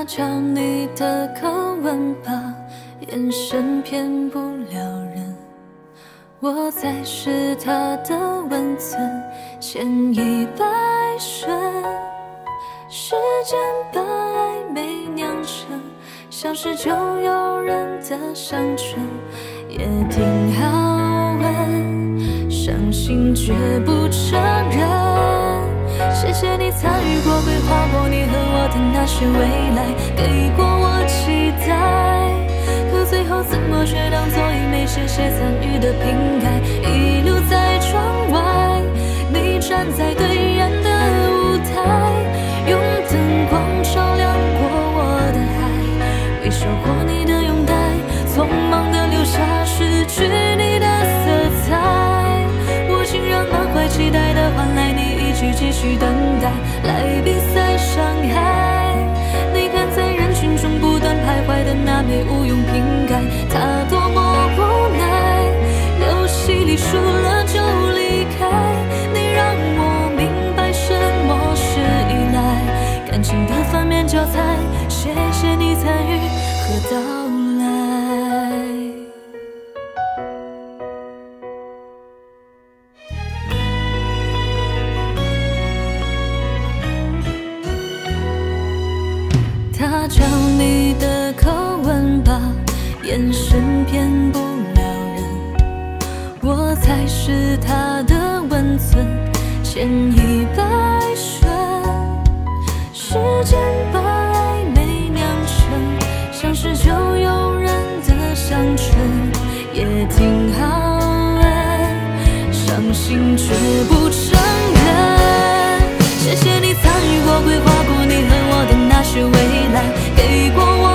他朝你的口吻吧，眼神骗不了人。我才是他的温存，千依百顺。时间把爱没酿成，消失就有人的伤春，也挺好问，伤心绝不承认。谢谢你参与过、规划过你和我的那些未来，给过我期待，可最后怎么却当作已没谢谢参与的瓶盖，遗留在窗外。你站在对岸的舞台，用灯光照亮过我的海，回收过你的拥戴，匆忙的留下失去你的色彩。我竟然满怀期待的换来你一句继续等待，来比赛伤害。你看在人群中不断徘徊的那枚无用瓶盖，它多么无奈，游戏里输了就离开。你让我明白什么是依赖，感情的反面教材，谢谢你参与和到来。他朝你的口吻吧，眼神骗不了人。我才是他的温存，千依百顺。时间把爱没酿成，消失就有人的伤春，也挺好问，伤心却不承认。谢谢你参与过、规划过你和我的那些未来，给过我